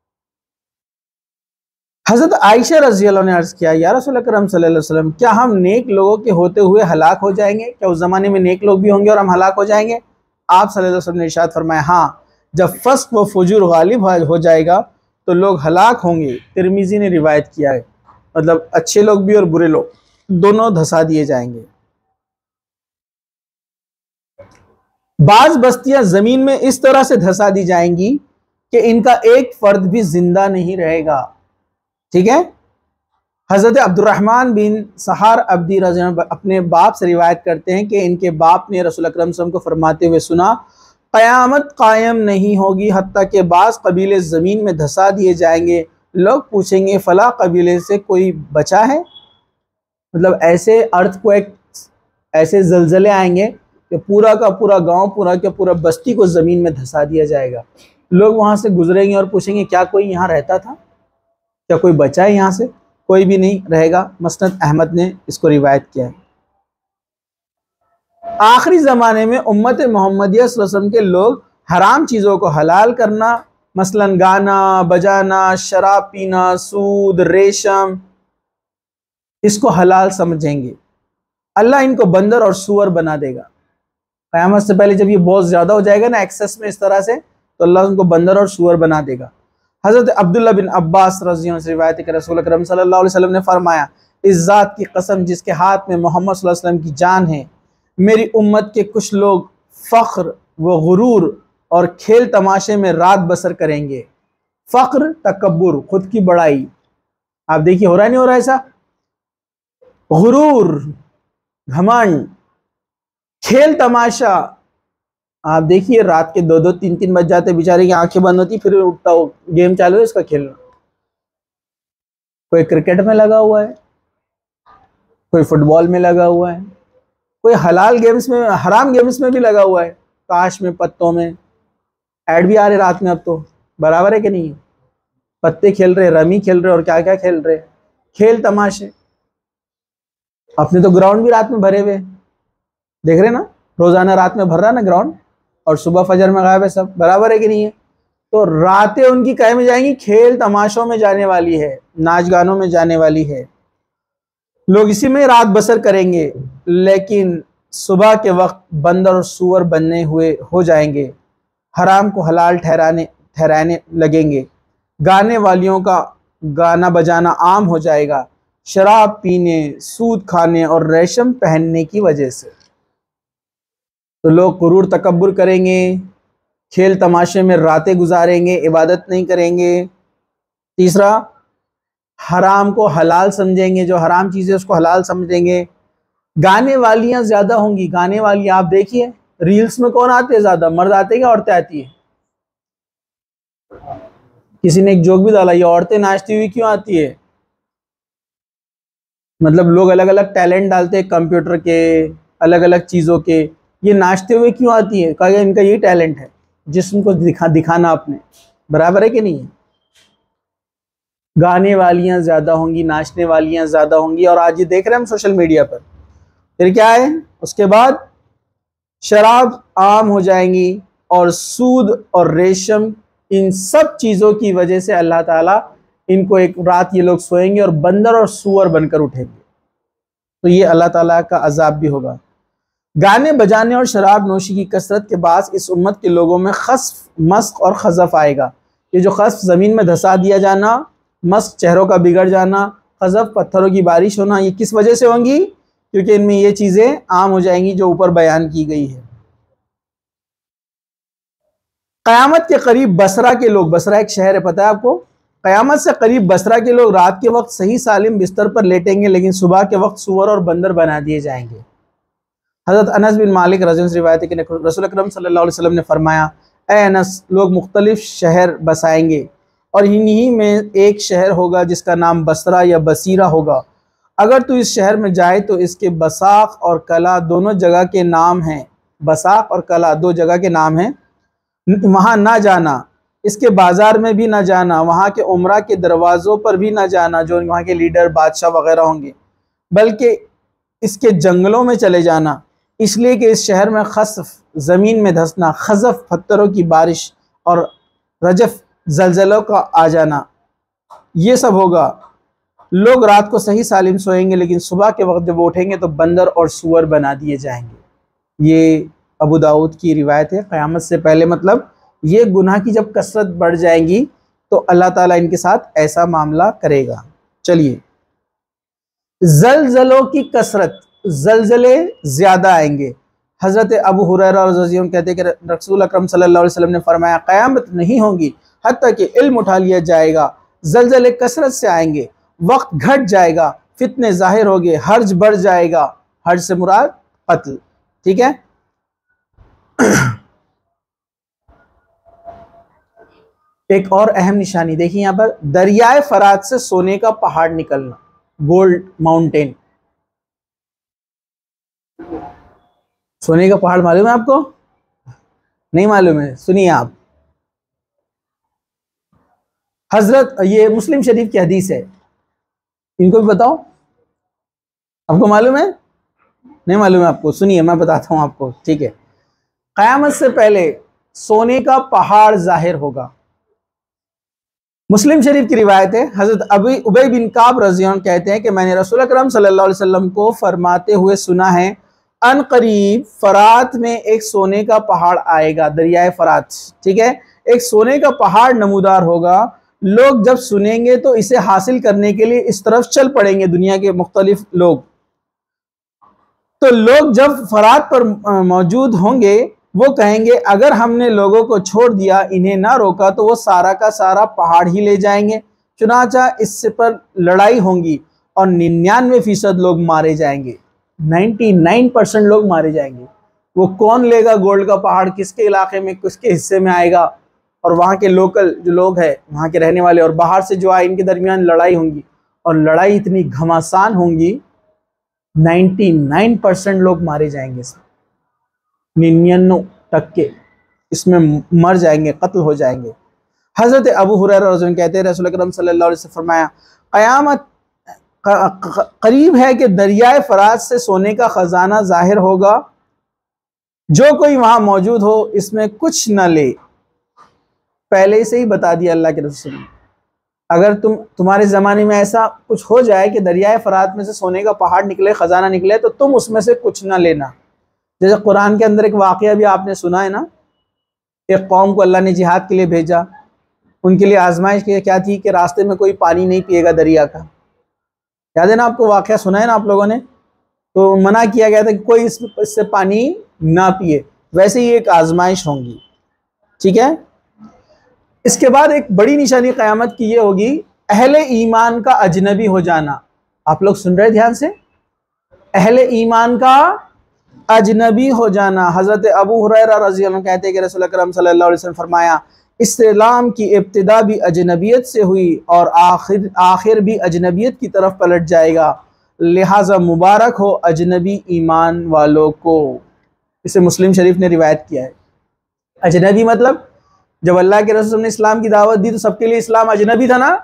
हज़रत आयशा रज़ी अल्लाह ने अर्ज़ किया, या रसूल अकरम सल्लल्लाहु अलैहि वसल्लम, क्या हम नेक लोगों के होते हुए हलाक हो जाएंगे? क्या उस ज़माने में नेक लोग भी होंगे और हम हलाक हो जाएंगे? आप सल्लल्लाहु अलैहि वसल्लम ने इरशाद फरमाया, हाँ, जब फ़स्क़ व फ़ुजूर गालिब हो जाएगा तो लोग हलाक होंगे। तिरमिज़ी ने रिवायत किया है, मतलब अच्छे लोग भी और बुरे लोग दोनों धंसा दिए जाएंगे। बाज़ बस्तियां ज़मीन में इस तरह से धंसा दी जाएंगी कि इनका एक फ़र्द भी जिंदा नहीं रहेगा। ठीक है, हज़रत अब्दुर्रहमान बिन सहार अब्दी रज़ी अल्लाह अपने बाप से रिवायत करते हैं कि इनके बाप ने रसूल अकरम सल्लल्लाहु अलैहि वसल्लम को फरमाते हुए सुना, क़यामत कायम नहीं होगी हत्ता के बाज़ कबीले ज़मीन में धंसा दिए जाएंगे। लोग पूछेंगे, फ़ला कबीले से कोई बचा है? मतलब ऐसे अर्थक्वेक, ऐसे ज़लज़ले आएंगे कि पूरा का पूरा गांव, पूरा का पूरा बस्ती को ज़मीन में धंसा दिया जाएगा। लोग वहां से गुजरेंगे और पूछेंगे, क्या कोई यहाँ रहता था? क्या कोई बचा है यहाँ से? कोई भी नहीं रहेगा। मसनद अहमद ने इसको रिवायत किया है। आखिरी ज़माने में उम्मत मोहम्मदिया सल्लल्लाहु अलैहि वसल्लम के लोग हराम चीज़ों को हलाल करना, मसलन गाना बजाना, शराब पीना, सूद, रेशम, इसको हलाल समझेंगे। अल्लाह इनको बंदर और सूअर बना देगा। क़यामत से पहले जब ये बहुत ज़्यादा हो जाएगा ना एक्सेस में इस तरह से, तो अल्लाह उनको बंदर और सूअर बना देगा। हज़रत अब्दुल्ला बिन अब्बास रज़ी अल्लाह से रिवायत है कि रसूल अकरम सल्लल्लाहु अलैहि वसल्लम ने फरमाया, इस ज़ात की कसम जिसके हाथ में मोहम्मद सल्लल्लाहु अलैहि वसल्लम की जान है, मेरी उम्मत के कुछ लोग फ़ख्र व गुरूर और खेल तमाशे में रात बसर करेंगे। फ़ख्र तकब्बुर, खुद की बड़ाई, आप देखिए हो रहा है नहीं हो रहा है ऐसा? गुरूर, घमंड, खेल तमाशा, आप देखिए रात के दो दो तीन तीन बज जाते, बेचारे की आंखें बंद होती, फिर उठता हो, गेम चालू है इसका खेलना। कोई क्रिकेट में लगा हुआ है, कोई फुटबॉल में लगा हुआ है, कोई हलाल गेम्स में, हराम गेम्स में भी लगा हुआ है, ताश में, पत्तों में। ऐड भी आ रहे रात में, अब तो बराबर है कि नहीं? पत्ते खेल रहे, रमी खेल रहे और क्या क्या खेल रहे, खेल तमाशे। अपने तो ग्राउंड भी रात में भरे हुए, देख रहे ना, रोजाना रात में भर रहा ना ग्राउंड, और सुबह फजर में गायब है सब, बराबर है कि नहीं है? तो रातें उनकी कहे में जाएंगी, खेल तमाशों में जाने वाली है, नाच गानों में जाने वाली है, लोग इसी में रात बसर करेंगे। लेकिन सुबह के वक्त बंदर और सूअर बनने हुए हो जाएंगे, हराम को हलाल ठहराने ठहराने लगेंगे, गाने वालियों का गाना बजाना आम हो जाएगा, शराब पीने, सूद खाने और रेशम पहनने की वजह से। तो लोग गुरूर तकब्बुर करेंगे, खेल तमाशे में रातें गुजारेंगे, इबादत नहीं करेंगे। तीसरा, हराम को हलाल समझेंगे, जो हराम चीज़ें उसको हलाल समझेंगे। गाने वालियाँ ज़्यादा होंगी, गाने वाली आप देखिए रील्स में कौन आते हैं ज़्यादा, मर्द आते हैं क्या औरतें आती है? किसी ने एक जोक भी डाला, ये औरतें नाचती हुई क्यों आती है? मतलब लोग अलग अलग टैलेंट डालते हैं, कंप्यूटर के, अलग अलग चीज़ों के, ये नाचते हुए क्यों आती है? कहा इनका यही टैलेंट है, जिस्म को दिखा दिखाना अपने, बराबर है कि नहीं है? गाने वालियाँ ज़्यादा होंगी, नाचने वालियाँ ज़्यादा होंगी, और आज ये देख रहे हैं हम सोशल मीडिया पर। फिर क्या है उसके बाद, शराब आम हो जाएंगी, और सूद और रेशम, इन सब चीज़ों की वजह से अल्लाह ताला इनको एक रात ये लोग सोएंगे और बंदर और सूअर बनकर उठेंगे। तो ये अल्लाह ताला का अजाब भी होगा। गाने बजाने और शराब नोशी की कसरत के बाद इस उम्मत के लोगों में खस्फ, मस्क और खजफ आएगा। ये जो खस्फ ज़मीन में धसा दिया जाना, मस्क चेहरों का बिगड़ जाना, खजफ पत्थरों की बारिश होना, ये किस वजह से होंगी? क्योंकि इनमें ये चीज़ें आम हो जाएंगी जो ऊपर बयान की गई है। क़यामत के करीब बसरा के लोग, बसरा एक शहर है, पता है आपको? क़यामत से करीब बसरा के लोग रात के वक्त सही सालिम बिस्तर पर लेटेंगे, लेकिन सुबह के वक्त सूअर और बंदर बना दिए जाएंगे। हज़रत अनस बिन मालिक रज़ी अल्लाह अन्हु से रिवायत है कि रसूल अकरम सल्लल्लाहु अलैहि वसल्लम ने फरमाया, ए अनस, लोग मुख्तलिफ शहर बसाएंगे और इन्हीं में एक शहर होगा जिसका नाम बसरा या बसीरा होगा। अगर तू इस शहर में जाए तो इसके बसाख और कला दोनों जगह के नाम हैं, बसाख और कला दो जगह के नाम हैं, वहाँ ना जाना, इसके बाज़ार में भी ना जाना, वहाँ के उमरा के दरवाज़ों पर भी ना जाना जो वहाँ के लीडर बादशाह वग़ैरह होंगे, बल्कि इसके जंगलों में चले जाना, इसलिए कि इस शहर में खसफ, ज़मीन में धंसना, खज़फ पत्थरों की बारिश और रजफ जलजलों का आ जाना, ये सब होगा। लोग रात को सही सालिम सोएंगे, लेकिन सुबह के वक्त जब उठेंगे तो बंदर और सूअर बना दिए जाएंगे। ये अबू दाऊद की रिवायत है। क़यामत से पहले मतलब ये गुनाह की जब कसरत बढ़ जाएंगी तो अल्लाह ताला इनके साथ ऐसा मामला करेगा। चलिए, जलजलों की कसरत, जलजले ज़्यादा आएंगे। हज़रत अबू हुरैरा रज़ी अल्लाह कहते हैं कि रसूल अकरम सल्लल्लाहु अलैहि वसल्लम ने फरमाया, क़यामत नहीं होगी हत्ता कि इल्म उठा लिया जाएगा, जलजले कसरत से आएंगे, वक्त घट जाएगा, फितने ज़ाहिर होंगे, हर्ज बढ़ जाएगा। हर्ज से मुराद कत्ल, ठीक है। एक और अहम निशानी देखिए यहाँ पर, दरियाए फरात से सोने का पहाड़ निकलना, गोल्ड माउंटेन। सोने का पहाड़ मालूम है आपको? नहीं मालूम है? सुनिए आप, हजरत, ये मुस्लिम शरीफ की हदीस है, इनको भी बताओ, आपको मालूम है? नहीं मालूम है आपको? सुनिए मैं बताता हूं आपको, ठीक है। क़यामत से पहले सोने का पहाड़ जाहिर होगा। मुस्लिम शरीफ की रिवायत है, हजरत अबी उबई बिन काब रज़ी अल्लाह अन्हु कहते हैं कि मैंने रसूल अकरम सल्लल्लाहु अलैहि वसल्लम को फरमाते हुए सुना है, अन करीब फरात में एक सोने का पहाड़ आएगा, दरियाए फरात, ठीक है, एक सोने का पहाड़ नमूदार होगा। लोग जब सुनेंगे तो इसे हासिल करने के लिए इस तरफ चल पड़ेंगे, दुनिया के मुख्तलिफ लोग। तो लोग जब फरात पर मौजूद होंगे वो कहेंगे, अगर हमने लोगों को छोड़ दिया, इन्हें ना रोका, तो वो सारा का सारा पहाड़ ही ले जाएंगे। चुनाचा इससे पर लड़ाई होंगी और निन्यानवे फीसद लोग मारे जाएंगे, निन्यानवे परसेंट लोग मारे जाएंगे। वो कौन लेगा गोल्ड का पहाड़, किसके इलाके में, किसके हिस्से में आएगा, और वहाँ के लोकल जो लोग हैं, वहाँ के रहने वाले और बाहर से जो आए, इनके दरमियान लड़ाई होंगी, और लड़ाई इतनी घमासान होंगी, निन्यानवे परसेंट लोग मारे जाएंगे, निन्यानवे टक्के इसमें मर जाएंगे, कत्ल हो जाएंगे। हज़रत अबू हुरैरा रज़ी अल्लाह अन्हु कहते हैं, रसूल अकरम सल्लल्लाहु अलैहि वसल्लम ने फरमाया, क़यामत करीब है कि दरियाए फरात से सोने का खजाना जाहिर होगा, जो कोई वहां मौजूद हो इसमें कुछ न ले। पहले से ही बता दिया अल्लाह के रसूल ने, अगर तुम तुम्हारे ज़माने में ऐसा कुछ हो जाए कि दरियाए फरात में से सोने का पहाड़ निकले, ख़जाना निकले, तो तुम उसमें से कुछ ना लेना। जैसे कुरान के अंदर एक वाक़या भी आपने सुना है ना, एक कौम को अल्लाह ने जिहाद के लिए भेजा, उनके लिए आजमाइश क्या थी कि रास्ते में कोई पानी नहीं पिएगा दरिया का, याद है ना आपको? वाक़या सुना है ना आप लोगों ने? तो मना किया गया था कि कोई इस, इससे पानी ना पिए। वैसे ही एक आजमाइश होंगी, ठीक है। इसके बाद एक बड़ी निशानी क़यामत की ये होगी, अहले ईमान का अजनबी हो जाना। आप लोग सुन रहे ध्यान से? अहले ईमान का अजनबी हो जाना। हज़रत अबू हुरैरा रज़ी अल्लाह अन्हु कहते हैं कि रसूल अकरम सल्लल्लाहु अलैहि वसल्लम फरमाया, इस्लाम की इब्तिदा भी अजनबियत से हुई और आखिर आखिर भी अजनबियत की तरफ पलट जाएगा, लिहाजा मुबारक हो अजनबी ईमान वालों को। इसे मुस्लिम शरीफ ने रिवायत किया है। अजनबी मतलब जब अल्लाह के रसूल ने इस्लाम की दावत दी तो सबके लिए इस्लाम अजनबी था ना,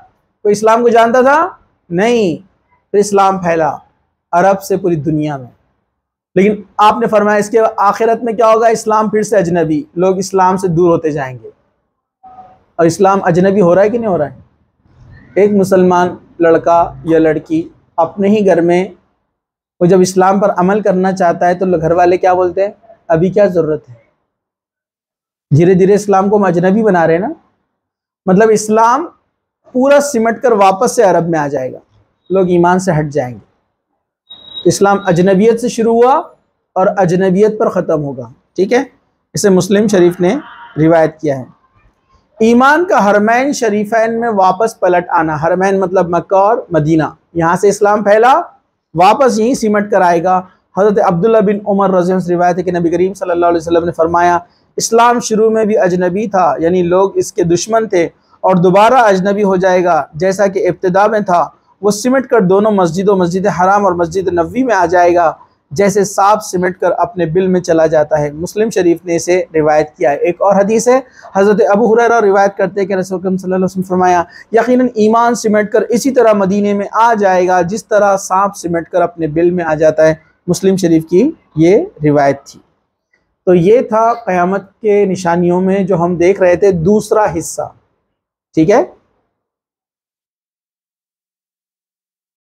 कोई इस्लाम को जानता था? नहीं। फिर इस्लाम फैला अरब से पूरी दुनिया में। लेकिन आपने फरमाया इसके आखिरत में क्या होगा? इस्लाम फिर से अजनबी, लोग इस्लाम से दूर होते जाएंगे। और इस्लाम अजनबी हो रहा है कि नहीं हो रहा है? एक मुसलमान लड़का या लड़की अपने ही घर में वो जब इस्लाम पर अमल करना चाहता है तो घर वाले क्या बोलते हैं? अभी क्या ज़रूरत है? धीरे धीरे इस्लाम को हम अजनबी बना रहे हैं ना। मतलब इस्लाम पूरा सिमट कर वापस से अरब में आ जाएगा, लोग ईमान से हट जाएंगे। इस्लाम अजनबियत से शुरू हुआ और अजनबियत पर ख़त्म होगा। ठीक है, इसे मुस्लिम शरीफ ने रिवायत किया है। ईमान का हरमैन शरीफैन में वापस पलट आना, हरमैन मतलब मक्का और मदीना, यहाँ से इस्लाम फैला वापस यहीं सिमट कर आएगा। हज़रत अब्दुल्ला बिन उमर रज़ी अल्लाह से रिवायत है कि नबी करीम सल्लल्लाहु अलैहि वसल्लम ने फरमाया, इस्लाम शुरू में भी अजनबी था, यानी लोग इसके दुश्मन थे, और दोबारा अजनबी हो जाएगा जैसा कि इब्तिदा में था। वो सिमट कर दोनों मस्जिदों, मस्जिद हराम और मस्जिद नबवी में आ जाएगा, जैसे सांप सिमट कर अपने बिल में चला जाता है। मुस्लिम शरीफ ने इसे रिवायत किया है। एक और हदीस है, हज़रत अबू हुरैरा रिवायत करते हैं कि रसूल सल्लल्लाहु अलैहि वसल्लम फरमाया, यकीनन ईमान सिमट कर इसी तरह मदीने में आ जाएगा जिस तरह सांप सिमट कर अपने बिल में आ जाता है। मुस्लिम शरीफ की ये रिवायत थी। तो ये था क़यामत के निशानियों में जो हम देख रहे थे, दूसरा हिस्सा। ठीक है।